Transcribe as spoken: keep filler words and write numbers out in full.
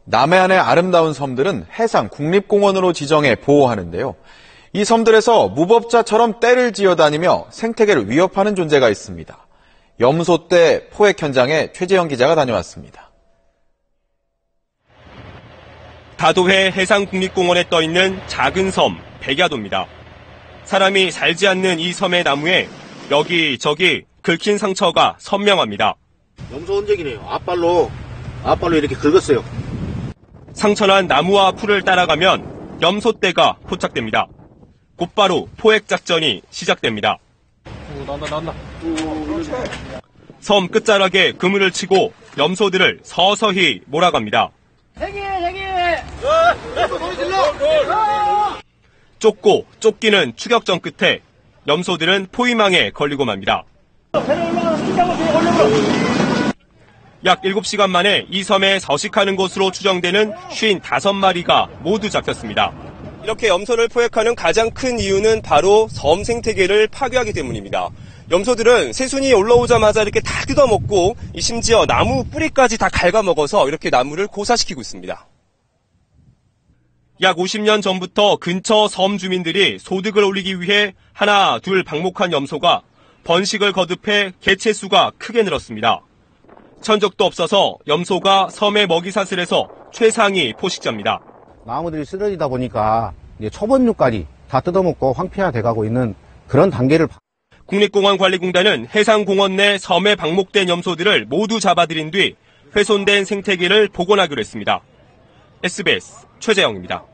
남해안의 아름다운 섬들은 해상 국립공원으로 지정해 보호하는데요. 이 섬들에서 무법자처럼 떼를 지어다니며 생태계를 위협하는 존재가 있습니다. 염소떼 포획 현장에 최재영 기자가 다녀왔습니다. 다도해 해상국립공원에 떠있는 작은 섬 백야도입니다. 사람이 살지 않는 이 섬의 나무에 여기저기 긁힌 상처가 선명합니다. 염소 흔적이네요. 앞발로, 앞발로 이렇게 긁었어요. 상처난 나무와 풀을 따라가면 염소떼가 포착됩니다. 곧바로 포획 작전이 시작됩니다. 오, 난다, 난다. 섬 끝자락에 그물을 치고 염소들을 서서히 몰아갑니다. 대기, 대기! 쫓고 쫓기는 추격전 끝에 염소들은 포위망에 걸리고 맙니다. 약 일곱 시간 만에 이 섬에 서식하는 것으로 추정되는 오십오 마리가 모두 잡혔습니다. 이렇게 염소를 포획하는 가장 큰 이유는 바로 섬 생태계를 파괴하기 때문입니다. 염소들은 새순이 올라오자마자 이렇게 다 뜯어먹고 심지어 나무 뿌리까지 다 갉아먹어서 이렇게 나무를 고사시키고 있습니다. 약 오십 년 전부터 근처 섬 주민들이 소득을 올리기 위해 하나, 둘 방목한 염소가 번식을 거듭해 개체 수가 크게 늘었습니다. 천적도 없어서 염소가 섬의 먹이사슬 에서 최상위 포식자입니다. 나무들이 쓰러지다 보니까 이제 초본육까지 다 뜯어먹고 황폐화돼가고 있는 그런 단계를. 국립공원관리공단은 해상공원 내 섬에 방목된 염소들을 모두 잡아들인 뒤 훼손된 생태계를 복원하기로 했습니다. 에스비에스 최재영입니다.